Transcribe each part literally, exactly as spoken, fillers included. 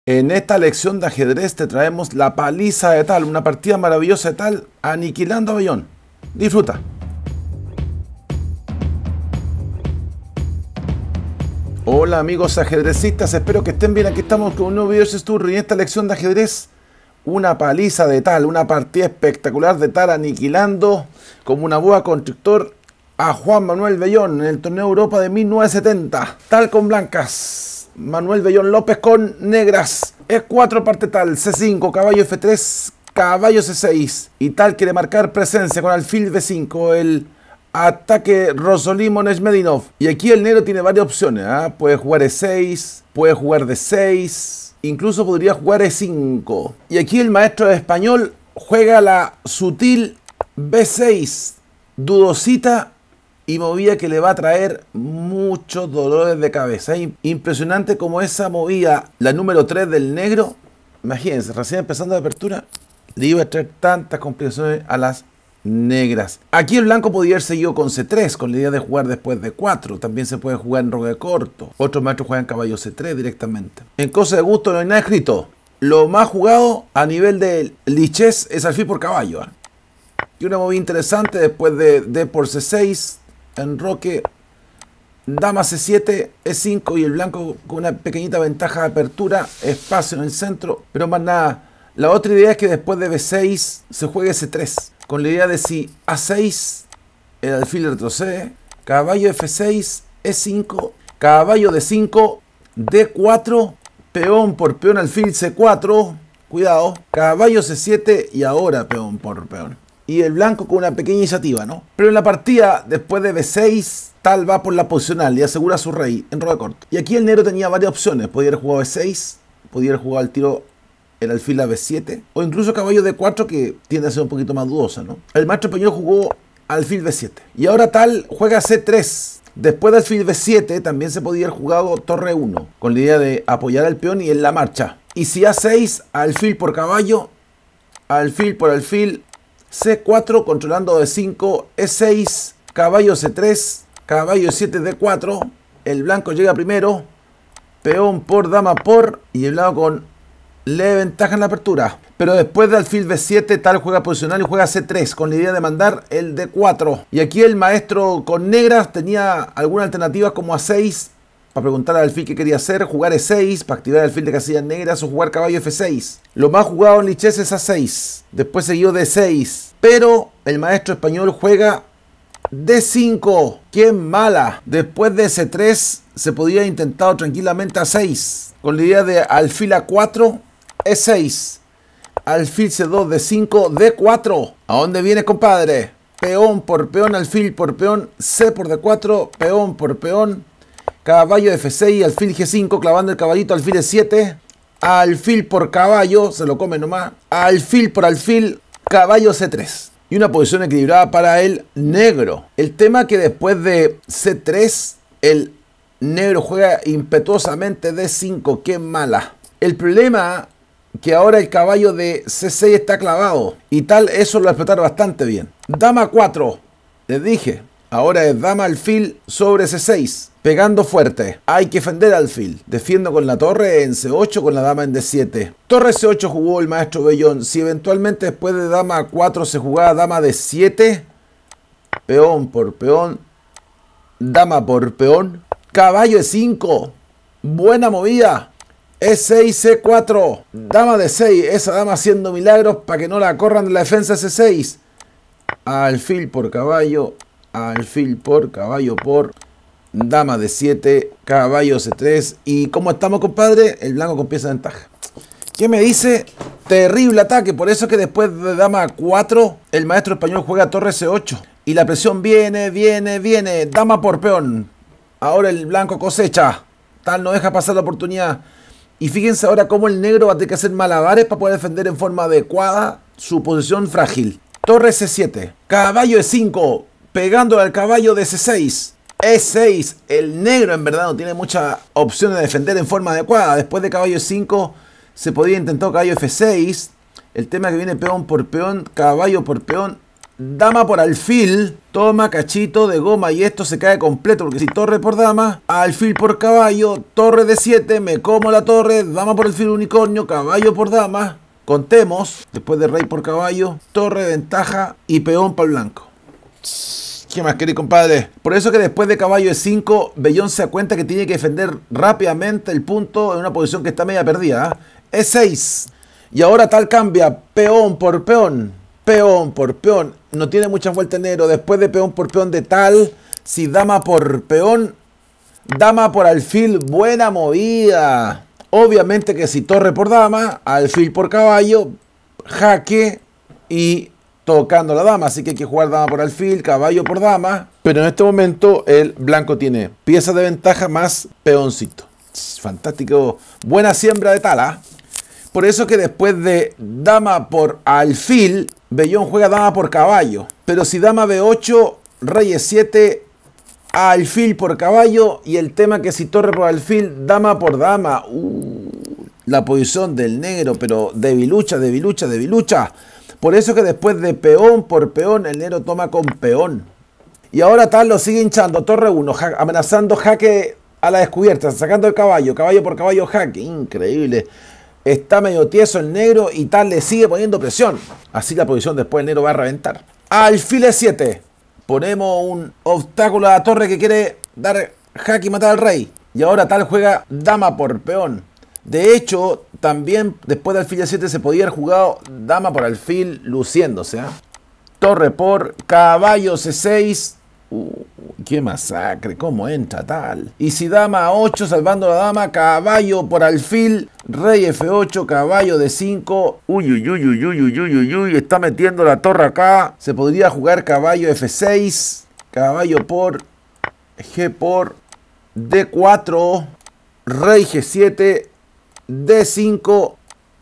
En esta lección de ajedrez te traemos la paliza de tal, una partida maravillosa de tal, aniquilando a Bellón. Disfruta. Hola amigos ajedrecistas, espero que estén bien. Aquí estamos con un nuevo video de Sturry. Y en esta lección de ajedrez, una paliza de tal, una partida espectacular de tal, aniquilando como una boa constrictor a Juan Manuel Bellón en el torneo Europa de mil novecientos setenta. Tal con blancas. Manuel Bellón López con negras. E cuatro parte tal, ce cinco, caballo efe tres, caballo ce seis. Y tal quiere marcar presencia con alfil be cinco, el ataque Rosolimo Nechmedinov. Y aquí el negro tiene varias opciones. ¿eh? Puede jugar e seis, puede jugar de seis, incluso podría jugar e cinco. Y aquí el maestro español juega la sutil be seis, dudosita y movida que le va a traer muchos dolores de cabeza. Impresionante como esa movida, la número tres del negro, imagínense, recién empezando la apertura, le iba a traer tantas complicaciones a las negras. Aquí el blanco podría haber seguido con ce tres, con la idea de jugar después de cuatro. También se puede jugar en roque corto. Otros maestros juegan caballo ce tres directamente. En cosa de gusto no hay nada escrito. Lo más jugado a nivel de lichess es alfil por caballo. ¿eh? Y una movida interesante después de d por ce seis, enroque, dama ce siete, e cinco y el blanco con una pequeñita ventaja de apertura, espacio en el centro, pero más nada. La otra idea es que después de be seis se juegue ce tres, con la idea de si a seis el alfil retrocede, caballo efe seis, e cinco, caballo de cinco, de cuatro, peón por peón, alfil ce cuatro, cuidado, caballo ce siete y ahora peón por peón. Y el blanco con una pequeña iniciativa, ¿no? Pero en la partida, después de be seis, tal va por la posicional y asegura a su rey en roque corto. Y aquí el negro tenía varias opciones. Podía haber jugado be seis, podía haber jugado el tiro el alfil a be siete, o incluso caballo de cuatro, que tiende a ser un poquito más dudosa, ¿no? El maestro español jugó alfil be siete. Y ahora tal juega ce tres. Después de alfil be siete, también se podía haber jugado torre uno, con la idea de apoyar al peón y en la marcha. Y si a seis, alfil por caballo, alfil por alfil, ce cuatro, controlando de cinco, e seis, caballo ce tres, caballo e siete, de cuatro, el blanco llega primero, peón por dama por, y el blanco con leve ventaja en la apertura. Pero después de alfil be siete, tal juega posicional y juega ce tres, con la idea de mandar el de cuatro. Y aquí el maestro con negras tenía algunas alternativas como a seis, para preguntar al alfil qué quería hacer, jugar e seis para activar el alfil de casillas negras o jugar caballo efe seis. Lo más jugado en lichess es a seis, después seguido de seis, pero el maestro español juega de cinco. ¡Qué mala! Después de ce tres se podría haber intentado tranquilamente a seis, con la idea de alfil a cuatro, e seis, alfil ce dos, de cinco, de cuatro. ¿A dónde viene, compadre? Peón por peón, alfil por peón, c por de cuatro, peón por peón, caballo efe seis, alfil ge cinco, clavando el caballito, alfil e siete, alfil por caballo, se lo come nomás, alfil por alfil, caballo ce tres. Y una posición equilibrada para el negro. El tema que después de ce tres, el negro juega impetuosamente de cinco, qué mala. El problema que ahora el caballo de ce seis está clavado, y tal eso lo va a explotar bastante bien. Dama cuatro, les dije. Ahora es dama alfil sobre ce seis, pegando fuerte. Hay que defender alfil. Defiendo con la torre en ce ocho, con la dama en de siete. Torre ce ocho jugó el maestro Bellón. Si eventualmente después de dama cuatro se jugaba dama de siete, peón por peón, dama por peón, caballo e cinco, buena movida. e seis, ce cuatro, dama de seis, esa dama haciendo milagros para que no la corran de la defensa ce seis. Alfil por caballo, alfil por caballo por, dama de siete, caballo ce tres. Y como estamos, compadre, el blanco con pieza de ventaja. ¿Qué me dice? Terrible ataque. Por eso que después de dama cuatro, el maestro español juega torre ce ocho. Y la presión viene, viene, viene. Dama por peón. Ahora el blanco cosecha. Tal no deja pasar la oportunidad. Y fíjense ahora cómo el negro va a tener que hacer malabares para poder defender en forma adecuada su posición frágil. Torre ce siete, caballo e cinco, pegando al caballo de ce seis, e seis. El negro en verdad no tiene muchas opciones de defender en forma adecuada. Después de caballo e cinco se podía intentar caballo efe seis. El tema es que viene peón por peón, caballo por peón, dama por alfil, toma cachito de goma y esto se cae completo, porque si torre por dama, alfil por caballo, torre de siete, me como la torre, dama por alfil unicornio, caballo por dama, contemos, después de rey por caballo, torre de ventaja y peón para el blanco. ¿Qué más queréis, compadre? Por eso que después de caballo e cinco, Bellón se da cuenta que tiene que defender rápidamente el punto en una posición que está media perdida, ¿eh? e seis. Y ahora tal cambia, peón por peón, peón por peón. No tiene muchas vueltas en negro. Después de peón por peón de tal, si dama por peón, dama por alfil, buena movida. Obviamente que si torre por dama, alfil por caballo, jaque y tocando la dama, así que hay que jugar dama por alfil, caballo por dama, pero en este momento el blanco tiene pieza de ventaja más peoncito. Fantástico, buena siembra de tala. Por eso que después de dama por alfil, Bellón juega dama por caballo, pero si dama be ocho, rey e siete, alfil por caballo, y el tema que si torre por alfil, dama por dama. Uh, la posición del negro, pero debilucha, debilucha, debilucha. Por eso que después de peón por peón, el negro toma con peón. Y ahora tal lo sigue hinchando. Torre uno, ja amenazando jaque a la descubierta, sacando el caballo. Caballo por caballo, jaque. Increíble. Está medio tieso el negro y tal le sigue poniendo presión. Así la posición después el negro va a reventar. Alfil e siete. Ponemos un obstáculo a la torre que quiere dar jaque y matar al rey. Y ahora tal juega dama por peón. De hecho, también después de alfil e siete se podía haber jugado dama por alfil luciéndose, ¿eh? Torre por caballo ce seis. Uh, qué masacre, cómo entra tal. Y si dama a ocho, salvando la dama, caballo por alfil, rey efe ocho, caballo de cinco. Uy, uy, uy, uy, uy, uy, uy, uy, uy, está metiendo la torre acá. Se podría jugar caballo efe seis, caballo por ge por de cuatro, rey ge siete, de cinco,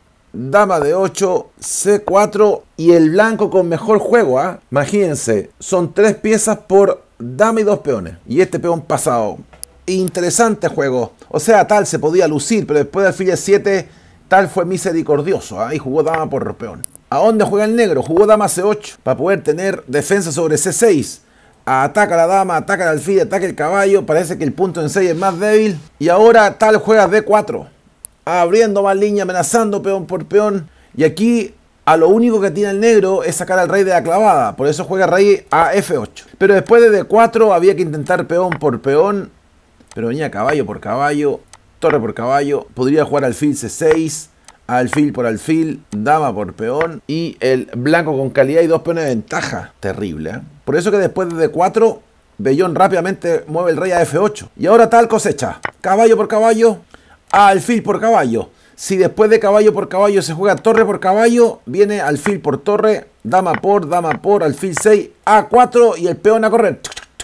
dama de ocho, ce cuatro y el blanco con mejor juego, ¿ah? ¿eh? Imagínense, son tres piezas por dama y dos peones. Y este peón pasado. Interesante juego. O sea, tal se podía lucir, pero después de alfil e siete, tal fue misericordioso, ¿eh? Y jugó dama por peón. ¿A dónde juega el negro? Jugó dama ce ocho para poder tener defensa sobre ce seis. Ataca la dama, ataca el alfil, ataca el caballo. Parece que el punto en seis es más débil. Y ahora tal juega de cuatro. Abriendo más línea, amenazando peón por peón. Y aquí a lo único que tiene el negro es sacar al rey de la clavada. Por eso juega rey a efe ocho. Pero después de de cuatro había que intentar peón por peón. Pero venía caballo por caballo, torre por caballo. Podría jugar alfil ce seis, alfil por alfil, dama por peón. Y el blanco con calidad y dos peones de ventaja. Terrible, ¿eh? Por eso que después de de cuatro, Bellón rápidamente mueve el rey a efe ocho. Y ahora tal cosecha. Caballo por caballo, alfil por caballo. Si después de caballo por caballo se juega torre por caballo, viene alfil por torre, dama por, dama por, alfil seis, a cuatro y el peón a correr.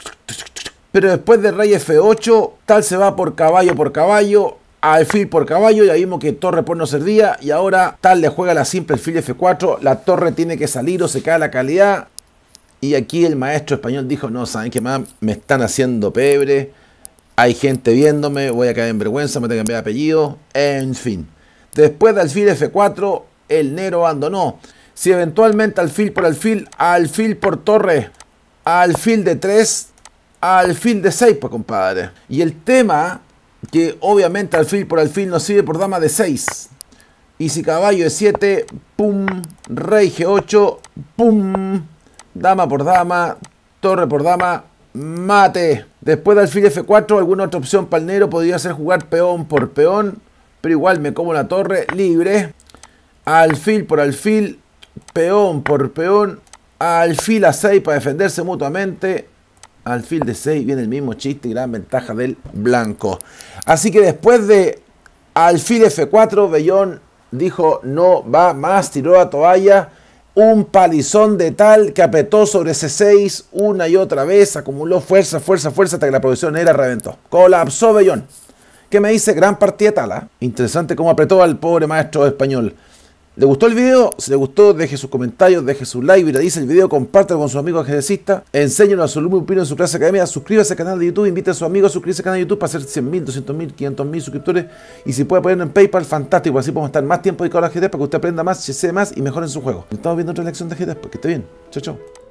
Pero después de rey efe ocho, tal se va por caballo por caballo, alfil por caballo, ya vimos que torre por no servía, y ahora tal le juega la simple alfil efe cuatro, la torre tiene que salir o se cae la calidad. Y aquí el maestro español dijo, no, ¿saben qué más? Me están haciendo pebre. Hay gente viéndome, voy a caer en vergüenza, me tengo que cambiar de apellido, en fin. Después de alfil efe cuatro, el negro abandonó. Si eventualmente alfil por alfil, alfil por torre, alfil de tres, alfil de seis, pues compadre. Y el tema, que obviamente alfil por alfil no sirve por dama de seis. Y si caballo de siete, pum, rey ge ocho, pum, dama por dama, torre por dama, mate. Después de alfil efe cuatro, alguna otra opción para el negro podría ser jugar peón por peón, pero igual me como la torre libre. Alfil por alfil, peón por peón, alfil a seis para defenderse mutuamente. Alfil de seis, viene el mismo chiste y gran ventaja del blanco. Así que después de alfil efe cuatro, Bellón dijo no va más, tiró la toalla. Un palizón de tal que apretó sobre ce seis una y otra vez, acumuló fuerza, fuerza, fuerza hasta que la posición era reventó. Colapsó Bellón. ¿Qué me dice? Gran partida de tal, ¿eh? Interesante cómo apretó al pobre maestro español. ¿Le gustó el video? Si le gustó, deje sus comentarios, deje su like, viralice el video, compártelo con sus amigos ajedrecistas, enséñenos a su alumno en su clase academia, suscríbase al canal de YouTube, invite a sus amigos a suscribirse al canal de YouTube para hacer cien mil, doscientos mil, quinientos mil suscriptores, y si puede ponerlo en PayPal, fantástico, así podemos estar más tiempo dedicado al ajedrez para que usted aprenda más, se más y mejore en su juego. Nos estamos viendo otra lección de ajedrez, porque esté bien. Chao, chao.